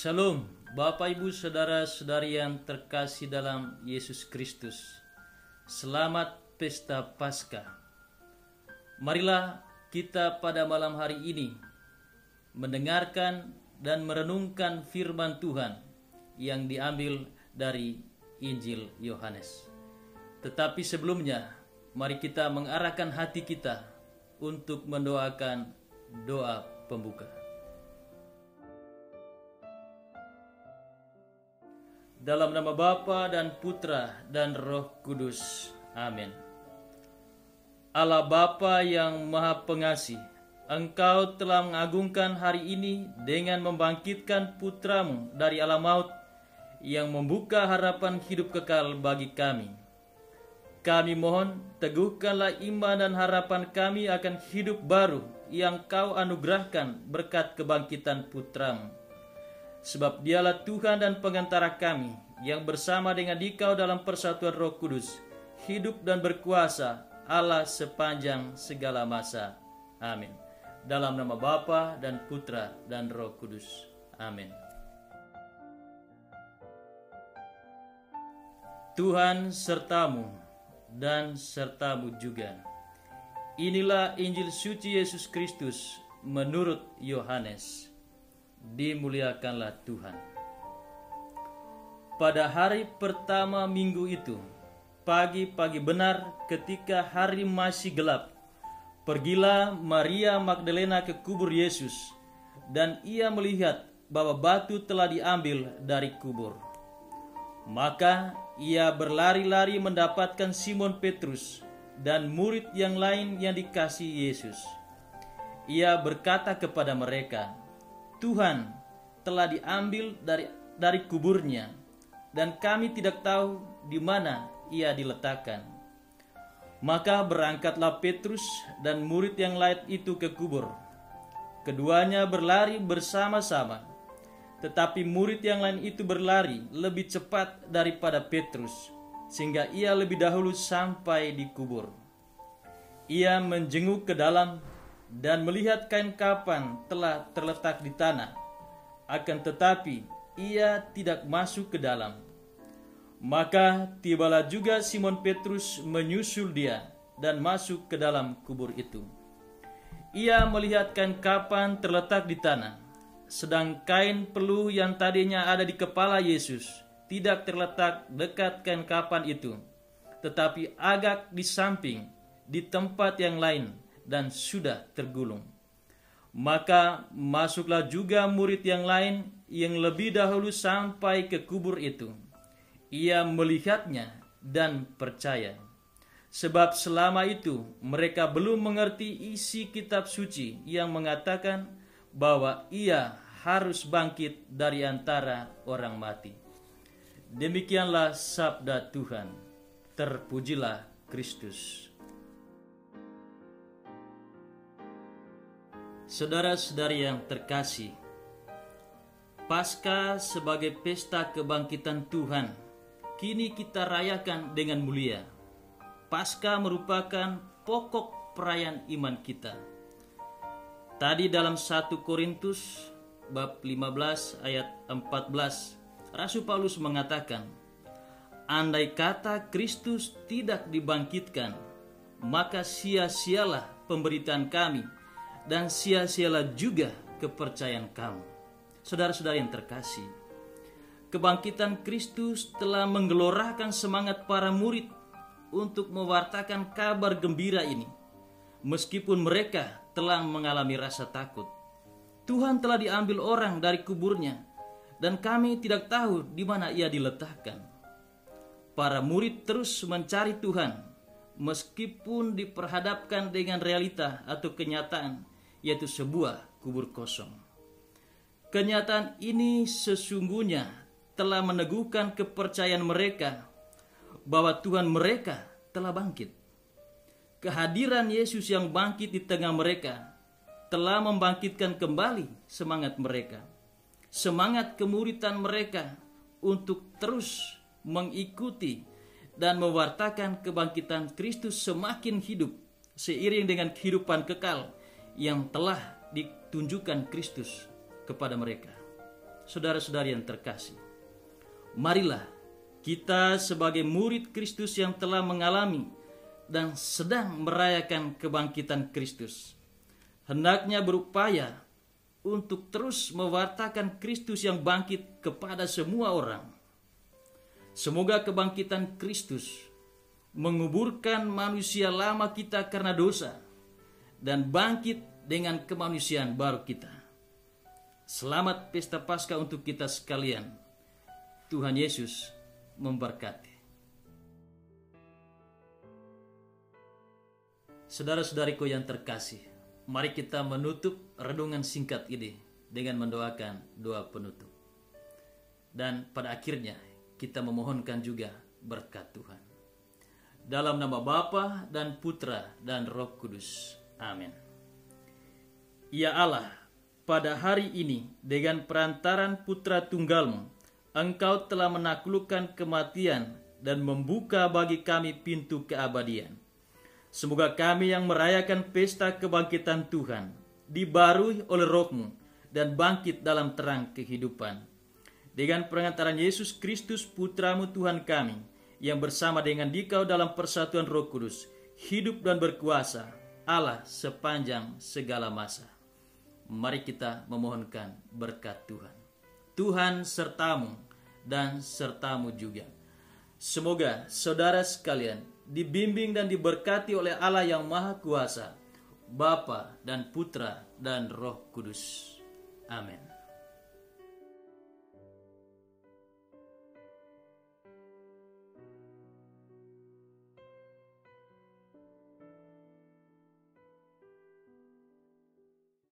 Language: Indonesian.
Shalom, Bapak Ibu Saudara-saudari yang terkasih dalam Yesus Kristus. Selamat Pesta Paskah. Marilah kita pada malam hari ini mendengarkan dan merenungkan firman Tuhan yang diambil dari Injil Yohanes. Tetapi sebelumnya, mari kita mengarahkan hati kita untuk mendoakan doa pembuka. Dalam nama Bapa dan Putra dan Roh Kudus. Amin. Allah Bapa yang Maha Pengasih, Engkau telah mengagungkan hari ini dengan membangkitkan Putramu dari alam maut yang membuka harapan hidup kekal bagi kami. Kami mohon, teguhkanlah iman dan harapan kami akan hidup baru yang Kau anugerahkan berkat kebangkitan Putramu. Sebab Dialah Tuhan dan pengantara kami yang bersama dengan Dikau dalam persatuan Roh Kudus, hidup dan berkuasa Allah sepanjang segala masa. Amin. Dalam nama Bapa dan Putra dan Roh Kudus. Amin. Tuhan sertamu dan sertamu juga. Inilah Injil suci Yesus Kristus menurut Yohanes. Dimuliakanlah Tuhan. Pada hari pertama minggu itu, pagi-pagi benar ketika hari masih gelap, pergilah Maria Magdalena ke kubur Yesus, dan ia melihat bahwa batu telah diambil dari kubur. Maka ia berlari-lari mendapatkan Simon Petrus dan murid yang lain yang dikasihi Yesus. Ia berkata kepada mereka, "Tuhan telah diambil dari kuburnya, dan kami tidak tahu di mana ia diletakkan." Maka berangkatlah Petrus dan murid yang lain itu ke kubur. Keduanya berlari bersama-sama, tetapi murid yang lain itu berlari lebih cepat daripada Petrus, sehingga ia lebih dahulu sampai di kubur. Ia menjenguk ke dalam dan melihat kain kapan telah terletak di tanah, akan tetapi ia tidak masuk ke dalam. Maka tibalah juga Simon Petrus menyusul dia dan masuk ke dalam kubur itu. Ia melihat kain kapan terletak di tanah, sedang kain peluh yang tadinya ada di kepala Yesus tidak terletak dekat kain kapan itu, tetapi agak di samping, di tempat yang lain, dan sudah tergulung. Maka masuklah juga murid yang lain yang lebih dahulu sampai ke kubur itu. Ia melihatnya dan percaya, sebab selama itu mereka belum mengerti isi kitab suci yang mengatakan bahwa ia harus bangkit dari antara orang mati. Demikianlah sabda Tuhan. Terpujilah Kristus. Saudara-saudari yang terkasih, Paskah sebagai pesta kebangkitan Tuhan kini kita rayakan dengan mulia. Paskah merupakan pokok perayaan iman kita. Tadi dalam 1 Korintus bab 15 ayat 14, Rasul Paulus mengatakan, "Andai kata Kristus tidak dibangkitkan, maka sia-sialah pemberitaan kami, dan sia-sialah juga kepercayaan kamu." Saudara-saudara yang terkasih, kebangkitan Kristus telah menggelorakan semangat para murid untuk mewartakan kabar gembira ini, meskipun mereka telah mengalami rasa takut. Tuhan telah diambil orang dari kuburnya, dan kami tidak tahu di mana ia diletakkan. Para murid terus mencari Tuhan, meskipun diperhadapkan dengan realita atau kenyataan, yaitu sebuah kubur kosong. Kenyataan ini sesungguhnya telah meneguhkan kepercayaan mereka bahwa Tuhan mereka telah bangkit. Kehadiran Yesus yang bangkit di tengah mereka telah membangkitkan kembali semangat mereka, semangat kemuridan mereka untuk terus mengikuti dan mewartakan kebangkitan Kristus semakin hidup seiring dengan kehidupan kekal yang telah ditunjukkan Kristus kepada mereka. Saudara-saudari yang terkasih, marilah kita sebagai murid Kristus yang telah mengalami dan sedang merayakan kebangkitan Kristus, hendaknya berupaya untuk terus mewartakan Kristus yang bangkit kepada semua orang. Semoga kebangkitan Kristus menguburkan manusia lama kita karena dosa dan bangkit dengan kemanusiaan baru kita. Selamat pesta Paskah untuk kita sekalian. Tuhan Yesus memberkati. Saudara-saudariku yang terkasih, mari kita menutup renungan singkat ini dengan mendoakan doa penutup. Dan pada akhirnya kita memohonkan juga berkat Tuhan. Dalam nama Bapa dan Putra dan Roh Kudus. Amin. Ya Allah, pada hari ini dengan perantaran Putra Tunggal-Mu, Engkau telah menaklukkan kematian dan membuka bagi kami pintu keabadian. Semoga kami yang merayakan pesta kebangkitan Tuhan dibarui oleh Roh-Mu dan bangkit dalam terang kehidupan. Dengan pengantaran Yesus Kristus Putra-Mu Tuhan kami, yang bersama dengan Dikau dalam persatuan Roh Kudus, hidup dan berkuasa Allah sepanjang segala masa. Mari kita memohonkan berkat Tuhan. Tuhan sertamu dan sertamu juga. Semoga saudara sekalian dibimbing dan diberkati oleh Allah yang Maha Kuasa, Bapa dan Putra dan Roh Kudus. Amin.